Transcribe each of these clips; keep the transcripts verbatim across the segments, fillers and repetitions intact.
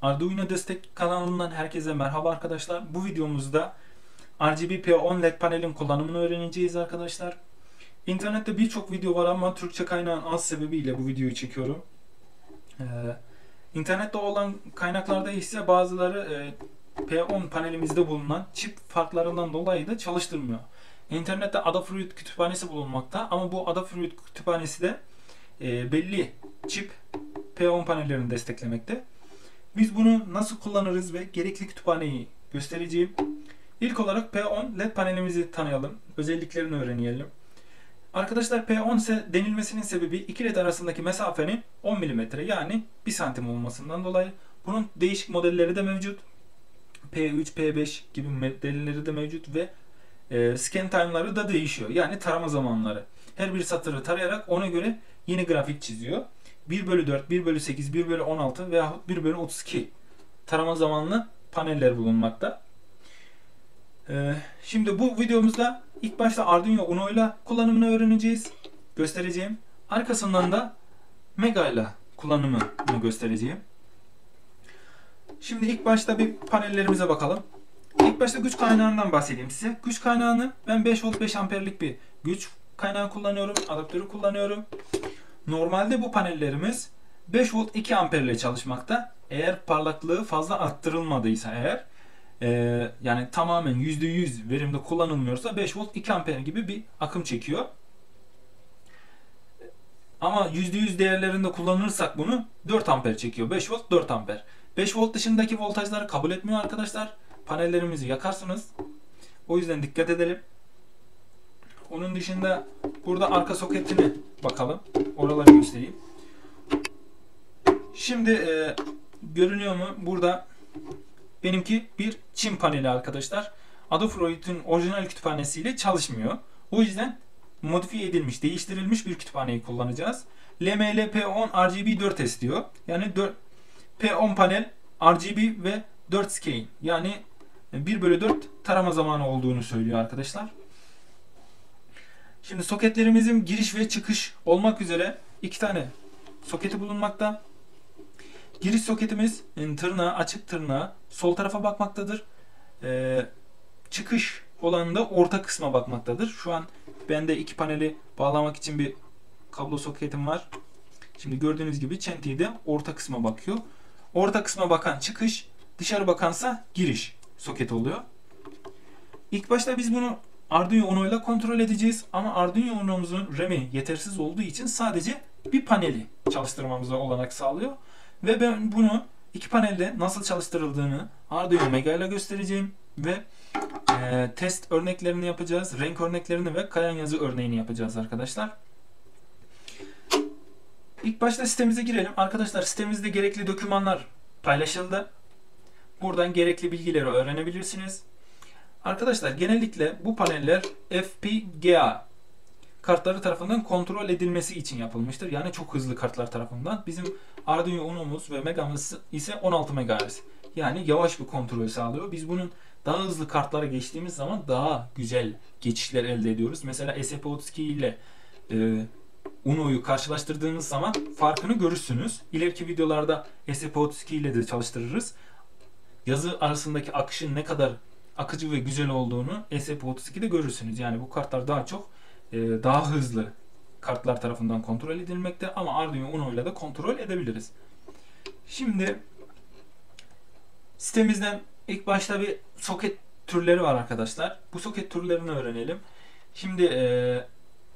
Arduino Destek kanalından herkese merhaba arkadaşlar. Bu videomuzda R G B P on led panelin kullanımını öğreneceğiz arkadaşlar. İnternette birçok video var ama Türkçe kaynağın az sebebiyle bu videoyu çekiyorum. Ee, internette olan kaynaklarda ise bazıları e, P on panelimizde bulunan çip farklarından dolayı da çalıştırmıyor. İnternette Adafruit kütüphanesi bulunmakta ama bu Adafruit kütüphanesi de e, belli çip P on panellerini desteklemekte. Biz bunu nasıl kullanırız ve gerekli kütüphaneyi göstereceğim. İlk olarak P on led panelimizi tanıyalım. Özelliklerini öğrenelim. Arkadaşlar P on denilmesinin sebebi iki led arasındaki mesafenin on milimetre yani bir santim olmasından dolayı. Bunun değişik modelleri de mevcut. P üç, P beş gibi modelleri de mevcut ve e, scan time'ları da değişiyor. Yani tarama zamanları. Her bir satırı tarayarak ona göre yeni grafik çiziyor. bir bölü dört, bir bölü sekiz, bir bölü on altı veya bir bölü otuz iki tarama zamanlı paneller bulunmakta. Ee, şimdi bu videomuzda ilk başta Arduino Uno ile kullanımını öğreneceğiz. Göstereceğim. Arkasından da Mega ile kullanımını göstereceğim. Şimdi ilk başta bir panellerimize bakalım. İlk başta güç kaynağından bahsedeyim size. Güç kaynağını ben beş volt beş amperlik bir güç kaynağı kullanıyorum. Adaptörü kullanıyorum. Normalde bu panellerimiz beş volt iki amper ile çalışmakta. Eğer parlaklığı fazla arttırılmadıysa eğer e, yani tamamen yüzde yüz verimde kullanılmıyorsa beş volt iki amper gibi bir akım çekiyor. Ama yüzde yüz değerlerinde kullanırsak bunu dört amper çekiyor. beş volt dört amper. beş volt dışındaki voltajları kabul etmiyor arkadaşlar. Panellerimizi yakarsınız. O yüzden dikkat edelim. Onun dışında burada arka soketine bakalım. Oraları göstereyim. Şimdi e, görünüyor mu? Burada benimki bir çim paneli arkadaşlar. Adafruit'in orijinal kütüphanesiyle çalışmıyor. O yüzden modifiye edilmiş, değiştirilmiş bir kütüphaneyi kullanacağız. L M L P on R G B dört S diyor. Yani P on panel R G B ve dört scan. Yani bir bölü dört tarama zamanı olduğunu söylüyor arkadaşlar. Şimdi soketlerimizin giriş ve çıkış olmak üzere iki tane soketi bulunmakta. Giriş soketimiz tırnağı, açık tırnağı sol tarafa bakmaktadır. Ee, çıkış olanı da orta kısma bakmaktadır. Şu an bende iki paneli bağlamak için bir kablo soketim var. Şimdi gördüğünüz gibi çentiği de orta kısma bakıyor. Orta kısma bakan çıkış, dışarı bakansa giriş soket oluyor. İlk başta biz bunu Arduino Uno ile kontrol edeceğiz ama Arduino Uno'muzun RAM'i yetersiz olduğu için sadece bir paneli çalıştırmamıza olanak sağlıyor. Ve ben bunu iki panelde nasıl çalıştırıldığını Arduino Mega ile göstereceğim ve e, test örneklerini yapacağız, renk örneklerini ve kayan yazı örneğini yapacağız arkadaşlar. İlk başta sitemize girelim. Arkadaşlar sitemizde gerekli dokümanlar paylaşıldı. Buradan gerekli bilgileri öğrenebilirsiniz. Arkadaşlar genellikle bu paneller F P G A kartları tarafından kontrol edilmesi için yapılmıştır. Yani çok hızlı kartlar tarafından. Bizim Arduino Uno'muz ve Mega'mız ise on altı megahertz. Yani yavaş bir kontrol sağlıyor. Biz bunun daha hızlı kartlara geçtiğimiz zaman daha güzel geçişler elde ediyoruz. Mesela S P otuz iki ile e, Uno'yu karşılaştırdığınız zaman farkını görürsünüz. İleriki videolarda S P otuz iki ile de çalıştırırız. Yazı arasındaki akışın ne kadar akıcı ve güzel olduğunu S P otuz iki'de görürsünüz. Yani bu kartlar daha çok e, daha hızlı kartlar tarafından kontrol edilmekte ama Arduino Uno ile de kontrol edebiliriz. Şimdi sitemizden ilk başta bir soket türleri var arkadaşlar. Bu soket türlerini öğrenelim. Şimdi e,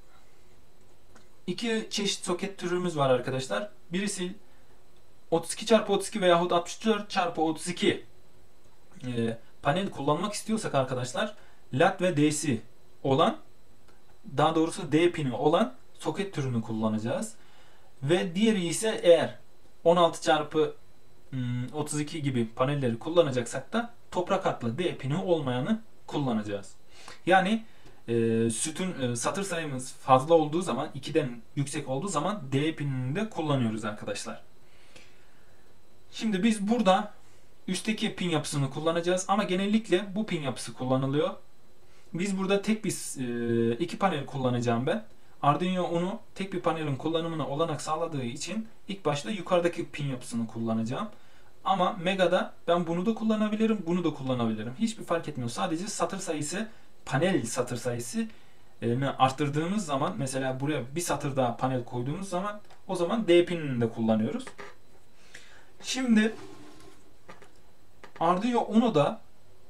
iki çeşit soket türümüz var arkadaşlar. Birisi otuz iki çarpı otuz iki veyahut altmış dört çarpı otuz iki e, panel kullanmak istiyorsak arkadaşlar lat ve D'si olan, daha doğrusu D pini olan soket türünü kullanacağız. Ve diğeri ise eğer on altı çarpı otuz iki gibi panelleri kullanacaksak da toprak hatlı D pini olmayanı kullanacağız. Yani e, sütun e, satır sayımız fazla olduğu zaman, ikiden yüksek olduğu zaman D pinini de kullanıyoruz arkadaşlar. Şimdi biz burada üstteki pin yapısını kullanacağız ama genellikle bu pin yapısı kullanılıyor. Biz burada tek bir e, iki panel kullanacağım ben. Arduino Uno tek bir panelin kullanımına olanak sağladığı için ilk başta yukarıdaki pin yapısını kullanacağım. Ama Mega'da ben bunu da kullanabilirim, bunu da kullanabilirim. Hiçbir fark etmiyor. Sadece satır sayısı, panel satır sayısı arttırdığımız zaman, mesela buraya bir satır daha panel koyduğumuz zaman, o zaman D pinini de kullanıyoruz. Şimdi Arduino Uno'da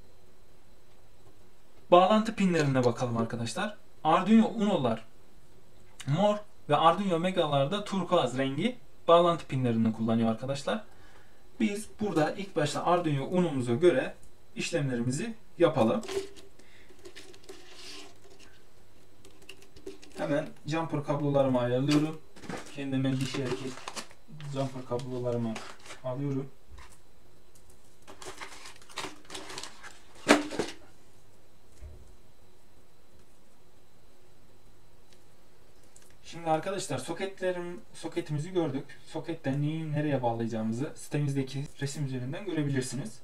bağlantı pinlerine bakalım arkadaşlar. Arduino Uno'lar mor ve Arduino Mega'larda turkuaz rengi bağlantı pinlerini kullanıyor arkadaşlar. Biz burada ilk başta Arduino Uno'muza göre işlemlerimizi yapalım. Hemen jumper kablolarımı ayarlıyorum. Kendime dişi erkek jumper kablolarımı alıyorum. Şimdi arkadaşlar soketlerim soketimizi gördük. Soketten neyi nereye bağlayacağımızı sitemizdeki resim üzerinden görebilirsiniz.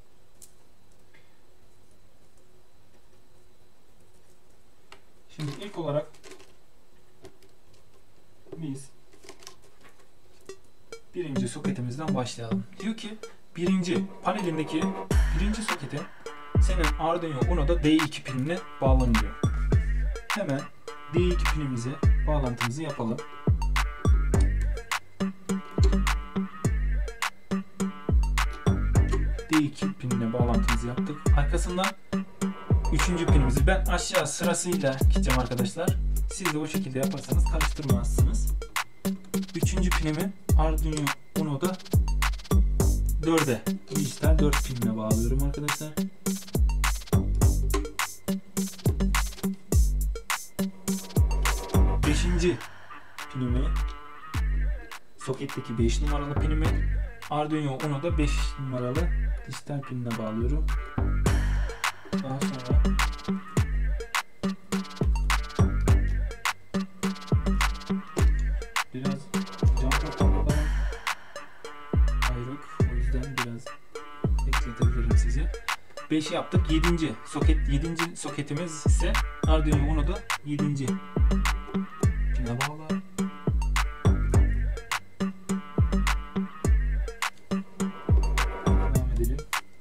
Şimdi ilk olarak biz birinci soketimizden başlayalım. Diyor ki birinci panelindeki birinci soketin senin Arduino Uno'da D iki pinine bağlanıyor. Hemen D iki pinimize bağlantımızı yapalım. D iki pinine bağlantımızı yaptık. Arkasından üçüncü pinimizi ben aşağı sırasıyla gideceğim arkadaşlar. Siz de o şekilde yaparsanız karıştırmazsınız. Üçüncü pinimi Arduino Uno'da dörde, dijital dört pinine bağlıyorum arkadaşlar. Beşinci pinimi, soketteki beş numaralı pinimi Arduino Uno'da beş numaralı dijital pinine bağlıyorum. Daha sonra biraz jumper kablolarım ayrık, o yüzden biraz bekletebilirim sizi. beş yaptık. yedinci soket, yedinci soketimiz ise Arduino Uno'da yedinci pine bağlı. Devam edelim.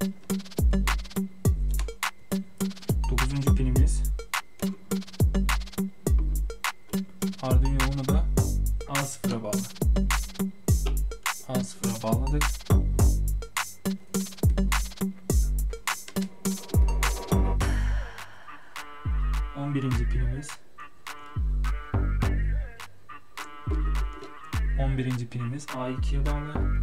dokuzuncu pinimiz Arduino Uno'da A sıfıra bağlı. A sıfıra bağladık. on birinci pinimiz on birinci pinimiz A ikiye bağlı.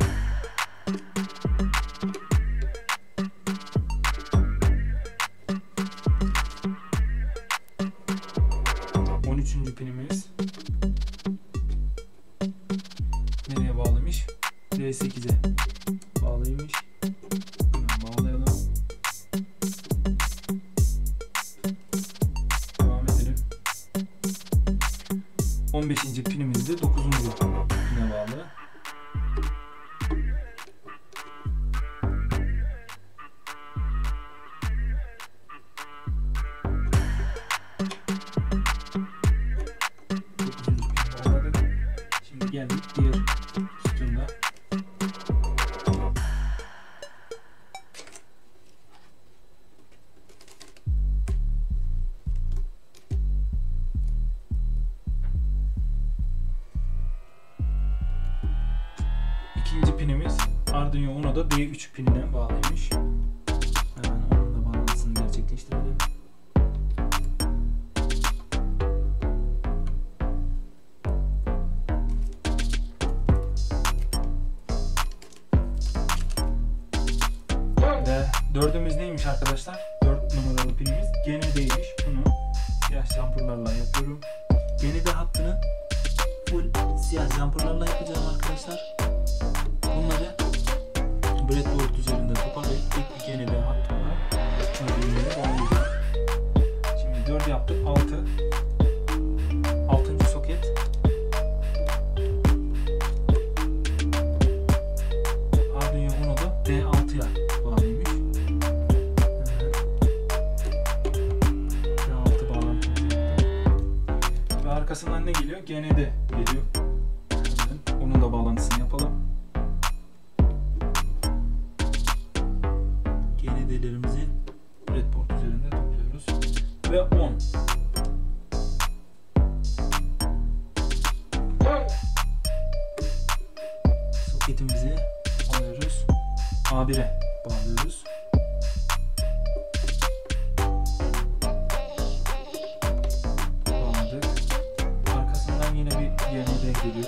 on üçüncü pinimiz nereye bağlamış? D sekize bağlıymış. Hemen bağlayalım. Devam edelim. on beşinci pinimiz de dokuzuncu pine bağlı. dokuzuncu pine bağladık. Şimdi geldik diğer sütunda. İkinci pinimiz Arduino Uno'da D üç pinine bağlıymış. Hemen onun da bağlantısını gerçekleştirelim. Ve dördümüz neymiş arkadaşlar? dört numaralı pinimiz G N D'ymiş. Bunu siyah jumperlarla yapıyorum. G N D hattını full siyah jumperlarla yapacağım arkadaşlar. Bunları breadboard üzerinde toparlayıp tek bir G N D hattım var. Şimdi dört yaptık. altı. altıncı soket. Arduino Uno'da D altıya bağlıymış. D altı bağlantımızı yaptık. Ve arkasından ne geliyor? G N D geliyor. Onun da bağlantısını yapalım. bilgilerimizi breadboard üzerinde topluyoruz. Ve on. Soketimizi alıyoruz. A bir'e bağlıyoruz. Bağladık. Arkasından yine bir G N D geliyor.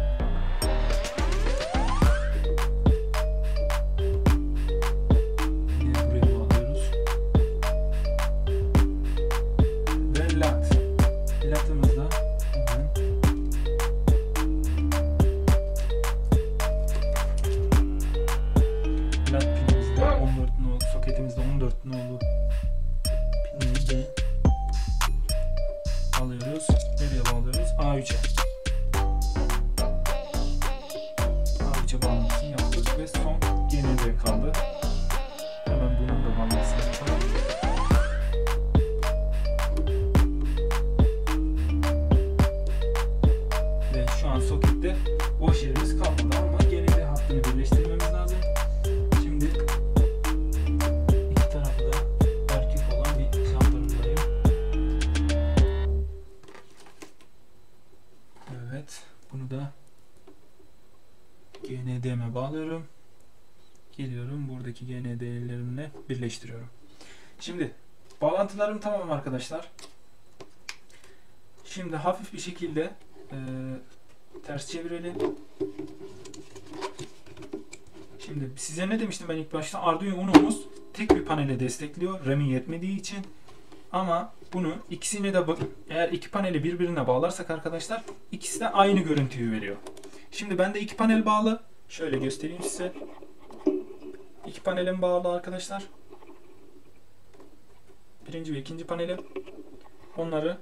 Soketimizde on dört nolu pinini de alıyoruz. Nereye bağlıyoruz? A üç'e. A üç'e bağlantısını yaptık ve son G N D kaldı. Hemen bunun da bağlantısını yapalım. Ve şu an sokette boş yerimiz kalmadı ama G N D hattını birleştirmemiz lazım. Bunu da G N D'me bağlıyorum. Geliyorum buradaki G N D'lerimle birleştiriyorum. Şimdi bağlantılarım tamam arkadaşlar. Şimdi hafif bir şekilde e, ters çevirelim. Şimdi size ne demiştim ben ilk başta? Arduino Uno'muz tek bir panele destekliyor. RAM'i yetmediği için. Ama bunu ikisini de eğer iki paneli birbirine bağlarsak arkadaşlar ikisi de aynı görüntüyü veriyor. Şimdi bende iki panel bağlı. Şöyle göstereyim size. İki panelim bağlı arkadaşlar. Birinci ve ikinci panelim. Onları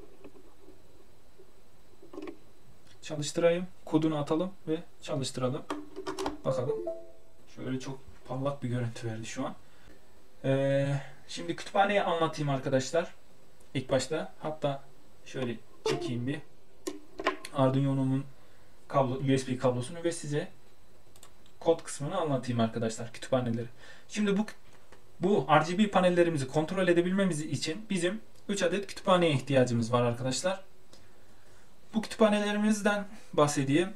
çalıştırayım. Kodunu atalım ve çalıştıralım. Bakalım. Şöyle çok parlak bir görüntü verdi şu an. Eee Şimdi kütüphaneyi anlatayım arkadaşlar. İlk başta hatta şöyle çekeyim bir Arduino'nun kablo, U S B kablosunu ve size kod kısmını anlatayım arkadaşlar, kütüphaneleri. Şimdi bu bu R G B panellerimizi kontrol edebilmemiz için bizim üç adet kütüphaneye ihtiyacımız var arkadaşlar. Bu kütüphanelerimizden bahsedeyim.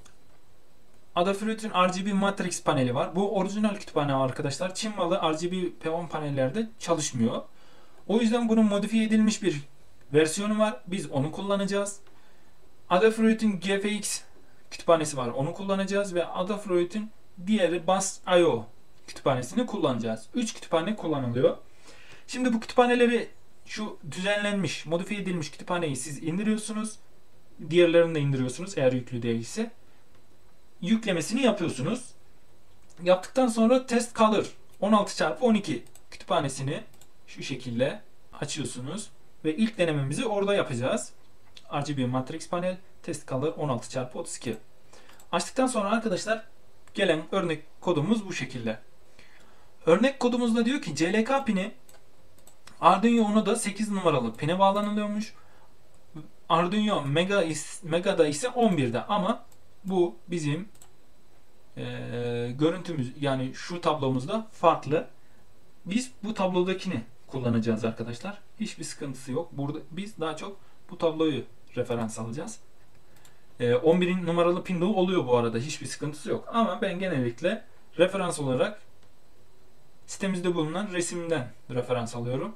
Adafruit'in R G B Matrix paneli var. Bu orijinal kütüphane arkadaşlar. Çin malı R G B P on panellerde çalışmıyor. O yüzden bunun modifiye edilmiş bir versiyonu var. Biz onu kullanacağız. Adafruit'in G F X kütüphanesi var. Onu kullanacağız ve Adafruit'in diğeri Bus nokta i o kütüphanesini kullanacağız. üç kütüphane kullanılıyor. Şimdi bu kütüphaneleri şu düzenlenmiş, modifiye edilmiş kütüphaneyi siz indiriyorsunuz. Diğerlerini de indiriyorsunuz eğer yüklü değilse. Yüklemesini yapıyorsunuz. Yaptıktan sonra Test Color on altı çarpı on iki kütüphanesini şu şekilde açıyorsunuz ve ilk denememizi orada yapacağız. R G B Matrix panel Test Color on altı çarpı otuz iki. Açtıktan sonra arkadaşlar gelen örnek kodumuz bu şekilde. Örnek kodumuzda diyor ki C L K pini Arduino Uno'da sekiz numaralı pine bağlanılıyormuş. Arduino Mega is, Mega'da ise on birde ama bu bizim e, görüntümüz, yani şu tablomuzda farklı. Biz bu tablodakini kullanacağız arkadaşlar. Hiçbir sıkıntısı yok. Burada biz daha çok bu tabloyu referans alacağız. E, on bir numaralı pinde oluyor bu arada. Hiçbir sıkıntısı yok. Ama ben genellikle referans olarak sitemizde bulunan resimden referans alıyorum.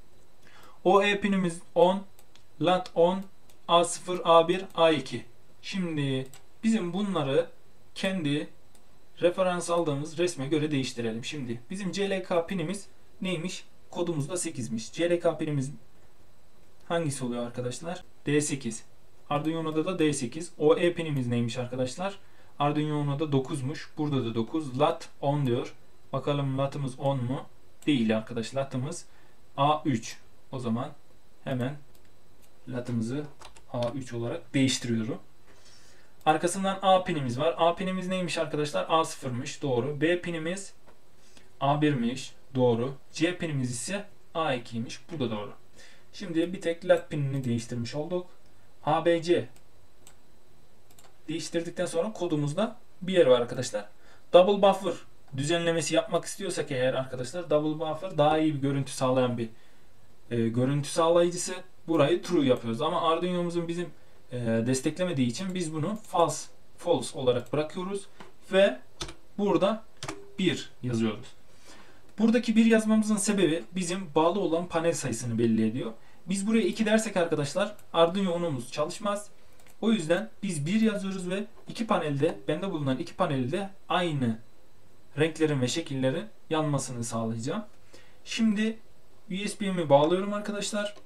O E pinimiz on, lat on, A sıfır, A bir, A iki. Şimdi bizim bunları kendi referans aldığımız resme göre değiştirelim. Şimdi bizim C L K pinimiz neymiş? Kodumuzda sekizmiş. C L K pinimiz hangisi oluyor arkadaşlar? D sekiz. Arduino'da da D sekiz. O E pinimiz neymiş arkadaşlar? Arduino'da dokuzmuş. Burada da dokuz. Lat on diyor. Bakalım latımız on mu? Değil arkadaşlar. Latımız A üç. O zaman hemen latımızı A üç olarak değiştiriyorum. Arkasından A pinimiz var. A pinimiz neymiş arkadaşlar? A sıfır'mış. Doğru. B pinimiz A bir'miş. Doğru. C pinimiz ise A iki'ymiş. Bu da doğru. Şimdi bir tek lat pinini değiştirmiş olduk. A B C değiştirdikten sonra kodumuzda bir yer var arkadaşlar. Double buffer düzenlemesi yapmak istiyorsak eğer arkadaşlar, double buffer daha iyi bir görüntü sağlayan bir e, görüntü sağlayıcısı. Burayı true yapıyoruz ama Arduino'muzun bizim e, desteklemediği için biz bunu false false olarak bırakıyoruz ve burada bir yazıyoruz. Buradaki bir yazmamızın sebebi bizim bağlı olan panel sayısını belli ediyor. Biz buraya iki dersek arkadaşlar Arduino Uno'muz çalışmaz. O yüzden biz bir yazıyoruz ve iki panelde, bende bulunan iki panelde aynı renklerin ve şekillerin yanmasını sağlayacağım. Şimdi U S B'mi bağlıyorum arkadaşlar.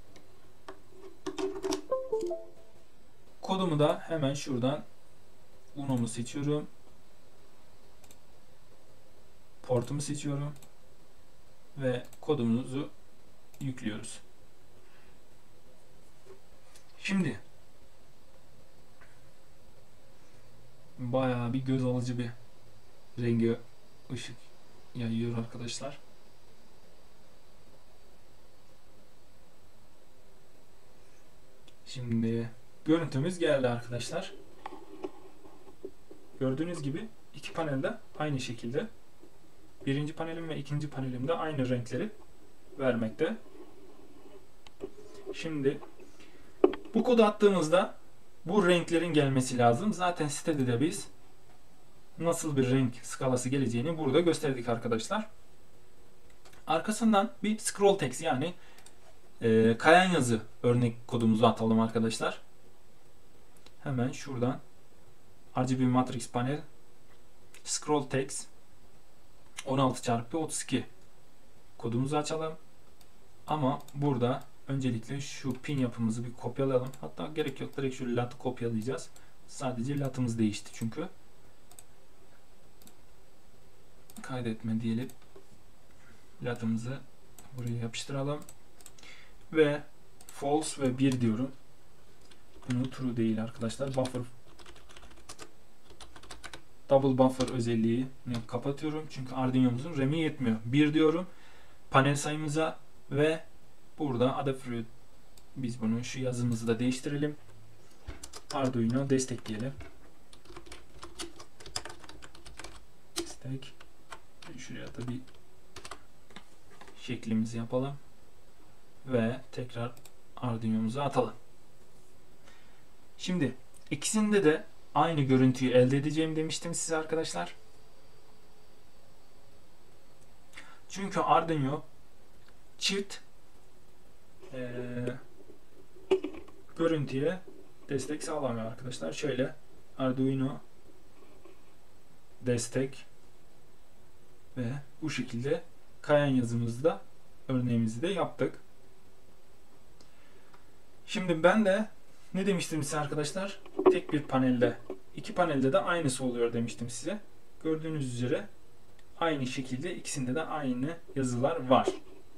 Kodumu da hemen şuradan Uno'mu seçiyorum. Portumu seçiyorum. Ve kodumuzu yüklüyoruz. Şimdi bayağı bir göz alıcı bir rengi ışık yayıyor arkadaşlar. Şimdi görüntümüz geldi arkadaşlar. Gördüğünüz gibi iki panelde aynı şekilde. Birinci panelim ve ikinci panelimde aynı renkleri vermekte. Şimdi bu kodu attığımızda bu renklerin gelmesi lazım. Zaten sitede de biz nasıl bir renk skalası geleceğini burada gösterdik arkadaşlar. Arkasından bir scroll text yani e, kayan yazı örnek kodumuzu atalım arkadaşlar. Hemen şuradan R G B Matrix panel scroll text on altı çarpı otuz iki kodumuzu açalım. Ama burada öncelikle şu pin yapımızı bir kopyalayalım. Hatta gerek yok, direkt şu latı kopyalayacağız. Sadece latımız değişti çünkü. Kaydetme diyelim. Latımızı buraya yapıştıralım. Ve false ve bir diyorum. Bunu true değil arkadaşlar. Buffer double buffer özelliğini kapatıyorum. Çünkü Arduino'muzun RAM'i yetmiyor. bir diyorum. Panel sayımıza ve burada Adafruit, biz bunu şu yazımızı da değiştirelim. Arduino destekleyelim. Destek. Şuraya da bir şeklimizi yapalım. Ve tekrar Arduino'muza atalım. Şimdi ikisinde de aynı görüntüyü elde edeceğim demiştim size arkadaşlar. Çünkü Arduino çift ee, görüntüye destek sağlamıyor arkadaşlar. Şöyle Arduino destek ve bu şekilde kayan yazımızda örneğimizi de yaptık. Şimdi ben de ne demiştim size arkadaşlar? Tek bir panelde, iki panelde de aynısı oluyor demiştim size. Gördüğünüz üzere aynı şekilde ikisinde de aynı yazılar var.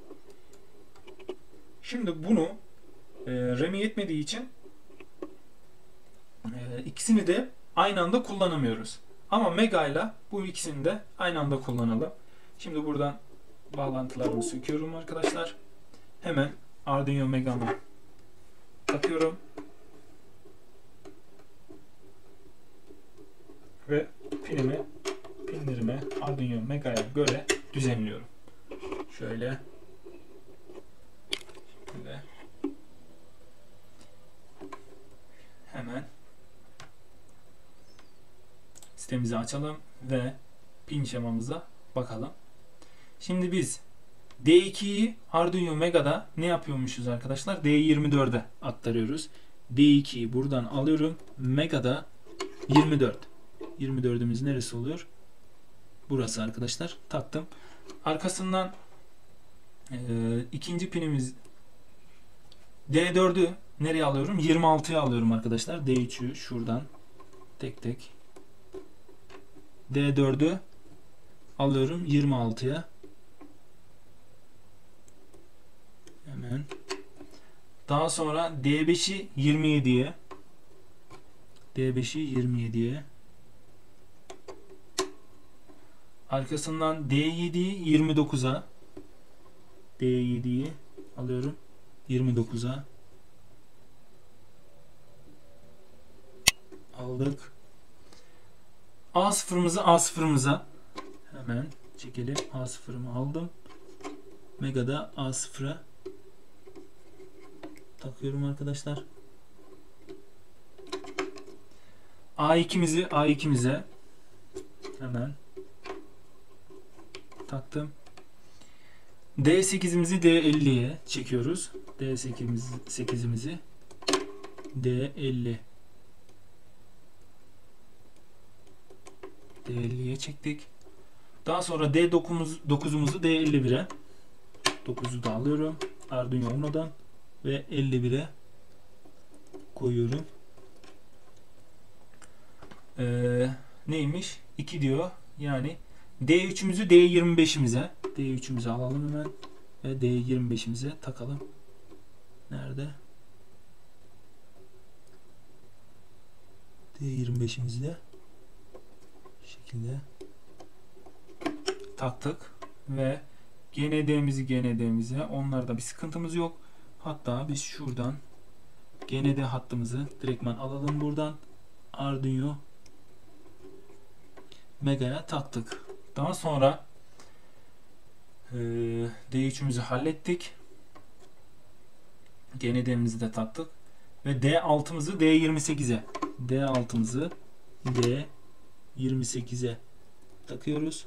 Şimdi bunu e, RAM'i yetmediği için e, ikisini de aynı anda kullanamıyoruz. Ama Mega ile bu ikisini de aynı anda kullanalım. Şimdi buradan bağlantılarımı söküyorum arkadaşlar. Hemen Arduino Mega'mı takıyorum. Ve pinimi, pinlerimi Arduino Mega'ya göre düzenliyorum. Şöyle. Şöyle. Hemen sitemizi açalım ve pin şemamıza bakalım. Şimdi biz D ikiyi Arduino Mega'da ne yapıyormuşuz arkadaşlar? D yirmi dört'e aktarıyoruz. D ikiyi buradan alıyorum. Mega'da yirmi dört. yirmi dördümüz neresi oluyor? Burası arkadaşlar. Taktım. Arkasından e, ikinci pinimiz D dört'ü nereye alıyorum? yirmi altıya alıyorum arkadaşlar. D üç'ü şuradan tek tek. D dört'ü alıyorum yirmi altıya. Hemen. Daha sonra D beş'i yirmi yediye. D beş'i yirmi yediye. Arkasından D yediyi yirmi dokuz'a. D yediyi alıyorum yirmi dokuz'a. Aldık. A sıfır'ımızı A sıfır'ımıza hemen çekelim. A sıfırımı aldım. Mega'da A sıfıra takıyorum arkadaşlar. A ikimizi A ikimize hemen taktım. D sekizimizi D elliye çekiyoruz. D sekizimizi D elli D elliye çektik. Daha sonra D dokuzumuzu D elli bire dokuzu da alıyorum. Arduino Uno'dan ve elli bire koyuyorum. Ee, neymiş? iki diyor. Yani D üçümüzü D yirmi beşimize D üçümüzü alalım hemen ve D yirmi beşimize takalım. Nerede? D yirmi beşimizi de bu şekilde taktık ve G N D'mizi G N D'mize, onlarda bir sıkıntımız yok. Hatta biz şuradan G N D hattımızı direktman alalım buradan. Arduino Mega'ya taktık. Daha sonra e, D üçümüzü hallettik. G N D'mizi de taktık. Ve D altımızı D yirmi sekize D altımızı D yirmi sekize takıyoruz.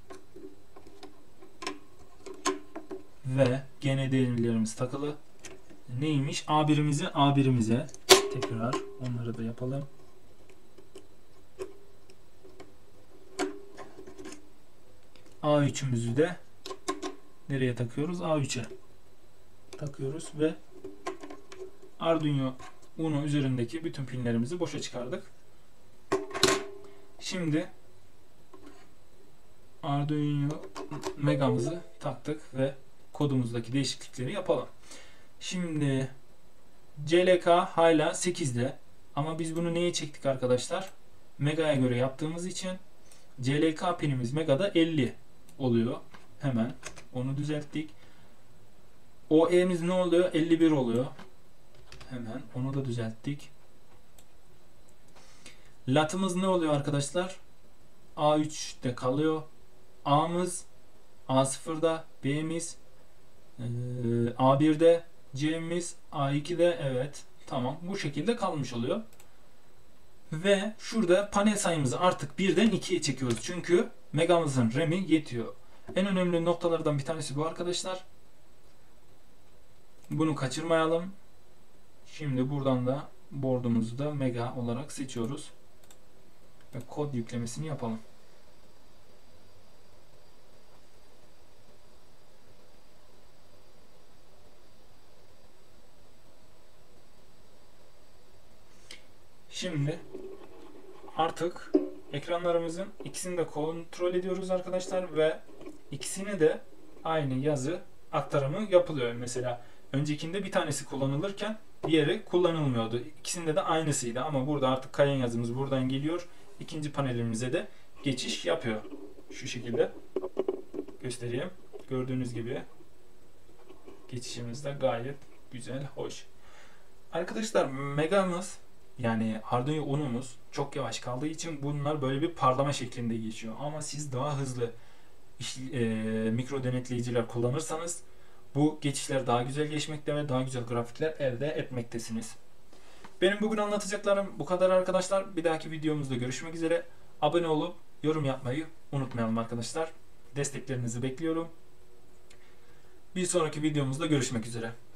Ve G N D'lerimiz takılı. Neymiş? A birimizi A birimize tekrar onları da yapalım. A üçümüzü de nereye takıyoruz? A üçe takıyoruz ve Arduino Uno üzerindeki bütün pinlerimizi boşa çıkardık. Şimdi Arduino Mega'mızı taktık ve kodumuzdaki değişiklikleri yapalım. Şimdi C L K hala sekizde ama biz bunu neye çektik arkadaşlar? Mega'ya göre yaptığımız için C L K pinimiz Mega'da elli oluyor. Hemen onu düzelttik. O E'miz ne oluyor? elli bir oluyor. Hemen onu da düzelttik. Latımız ne oluyor arkadaşlar? A üçte kalıyor. A'mız A sıfırda, B'miz e, A birde, C'miz A ikide. Evet, tamam, bu şekilde kalmış oluyor. Ve şurada panel sayımızı artık birden ikiye çekiyoruz. Çünkü Mega'mızın RAM'i yetiyor. En önemli noktalardan bir tanesi bu arkadaşlar. Bunu kaçırmayalım. Şimdi buradan da board'umuzu da Mega olarak seçiyoruz. Ve kod yüklemesini yapalım. Şimdi artık ekranlarımızın ikisini de kontrol ediyoruz arkadaşlar ve ikisine de aynı yazı aktarımı yapılıyor. Mesela öncekinde bir tanesi kullanılırken diğeri kullanılmıyordu. İkisinde de aynısıydı ama burada artık Cayenne yazımız buradan geliyor. İkinci panelimize de geçiş yapıyor. Şu şekilde göstereyim. Gördüğünüz gibi geçişimiz de gayet güzel, hoş. Arkadaşlar Mega'mız, yani Arduino Uno'muz çok yavaş kaldığı için bunlar böyle bir parlama şeklinde geçiyor. Ama siz daha hızlı iş, e, mikro denetleyiciler kullanırsanız bu geçişler daha güzel geçmekte ve daha güzel grafikler elde etmektesiniz. Benim bugün anlatacaklarım bu kadar arkadaşlar. Bir dahaki videomuzda görüşmek üzere. Abone olup yorum yapmayı unutmayalım arkadaşlar. Desteklerinizi bekliyorum. Bir sonraki videomuzda görüşmek üzere.